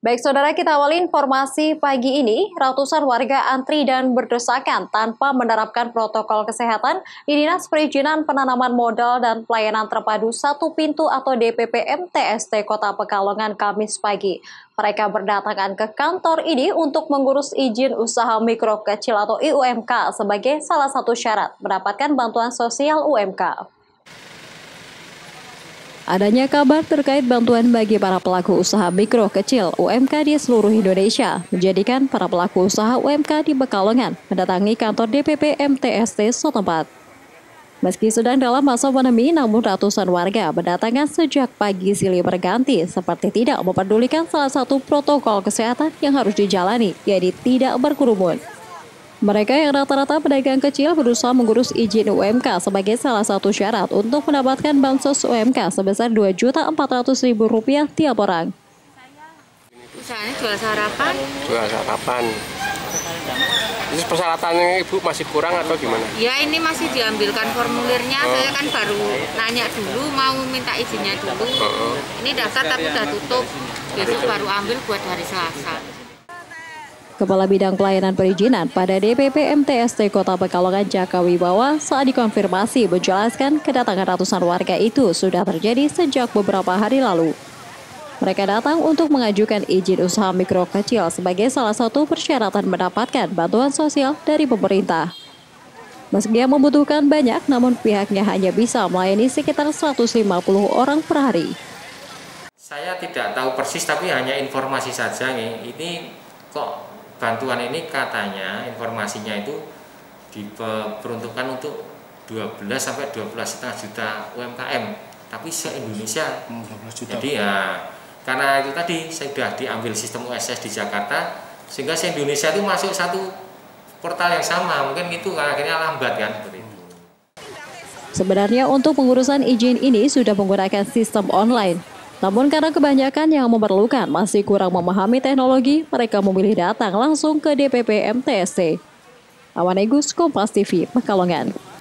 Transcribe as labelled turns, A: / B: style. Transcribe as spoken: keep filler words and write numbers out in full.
A: Baik saudara, kita awali informasi pagi ini. Ratusan warga antri dan berdesakan tanpa menerapkan protokol kesehatan di Dinas Perizinan Penanaman Modal dan Pelayanan Terpadu Satu Pintu atau D P P M T S T Kota Pekalongan Kamis pagi. Mereka berdatangan ke kantor ini untuk mengurus izin usaha mikro kecil atau I U M K sebagai salah satu syarat mendapatkan bantuan sosial U M K. Adanya kabar terkait bantuan bagi para pelaku usaha mikro kecil U M K di seluruh Indonesia menjadikan para pelaku usaha U M K di Pekalongan mendatangi kantor D P P M T S T setempat. Meski sedang dalam masa pandemi, namun ratusan warga berdatangan sejak pagi silih berganti seperti tidak memperdulikan salah satu protokol kesehatan yang harus dijalani, yaitu tidak berkerumun. Mereka yang rata-rata pedagang kecil berusaha mengurus izin U M K sebagai salah satu syarat untuk mendapatkan bansos U M K sebesar dua juta empat ratus ribu rupiah tiap orang.
B: Usahanya jual sarapan.
C: Jual sarapan. Ini persyaratannya Ibu masih kurang atau gimana?
B: Ya ini masih diambilkan formulirnya, oh. Saya kan baru nanya dulu, mau minta izinnya dulu. Oh. Ini daftar tapi udah tutup, besok baru ambil buat hari Selasa.
A: Kepala Bidang Pelayanan Perizinan pada D P P M T S T Kota Pekalongan Jaka Wibawa saat dikonfirmasi menjelaskan kedatangan ratusan warga itu sudah terjadi sejak beberapa hari lalu. Mereka datang untuk mengajukan izin usaha mikro kecil sebagai salah satu persyaratan mendapatkan bantuan sosial dari pemerintah. Meski yang membutuhkan banyak, namun pihaknya hanya bisa melayani sekitar seratus lima puluh orang per hari.
D: Saya tidak tahu persis, tapi hanya informasi saja nih. Ini kok bantuan ini katanya informasinya itu diperuntukkan untuk dua belas sampai dua belas koma lima juta U M K M, tapi se-Indonesia. Jadi ya karena itu tadi saya sudah diambil sistem U S S di Jakarta, sehingga se-Indonesia itu masuk satu portal yang sama, mungkin itu akhirnya lambat kan seperti itu.
A: Sebenarnya untuk pengurusan izin ini sudah menggunakan sistem online. Namun karena kebanyakan yang memerlukan masih kurang memahami teknologi, mereka memilih datang langsung ke D P P M T S T. Awan Egus, Kompas T V, Pekalongan.